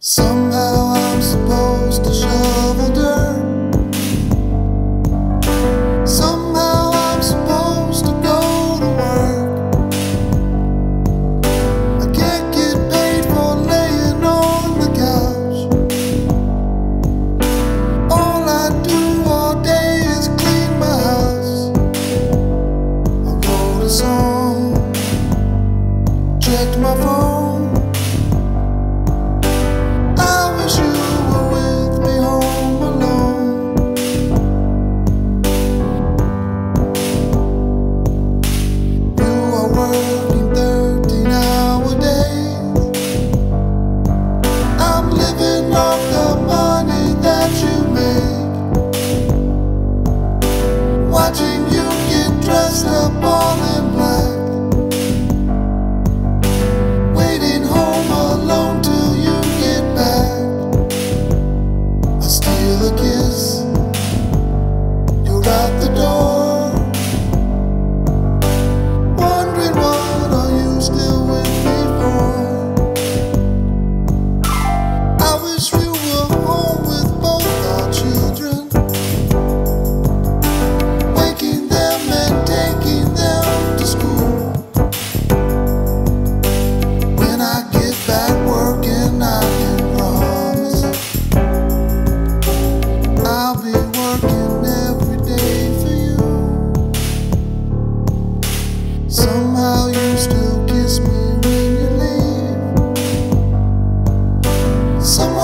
Somehow I'm supposed to shovel dirt. Somehow I'm supposed to go to work. I can't get paid for laying on the couch. All I do all day is clean my house. I wrote a song, checked my phone. Watching you get dressed up all in black, waiting home alone till you get back. I steal a kiss, you're out the door, wondering what are you still with me for. I wish we were home with both our children, somehow you still kiss me when you leave. Somehow